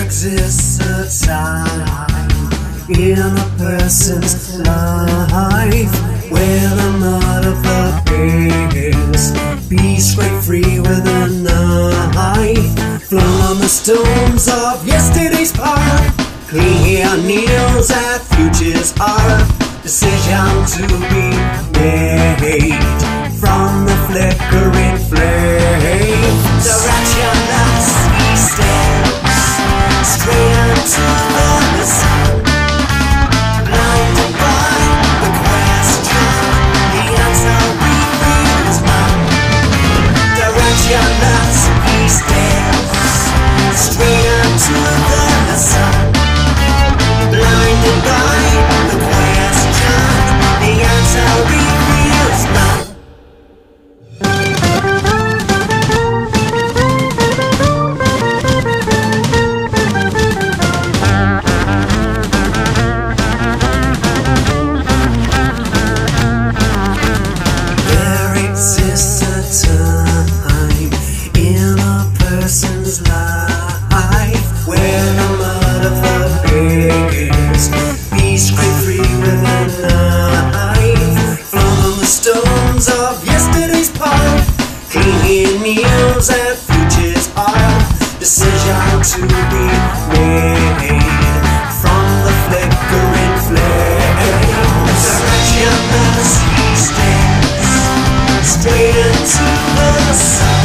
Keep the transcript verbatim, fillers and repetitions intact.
exists a time in a person's life where the mud of the past be scraped free with a knife, flung on the stones of yesterday's path. Clean hair kneels at future's heart. Decision to be made from the flickering flame. Directionless he stands, straight into the sun, blinded by the question, the answer reveals none. Directionless he stands, straight into the sun, blinded by the question, the answer reveals none. There exists a time in a person's life where the mud of the past be scraped free with a knife, from the stones of yesterday's path. Clinging kneels at future's heart. Decision to be made from the flickering flame. Directionless he stands, straight into the sun.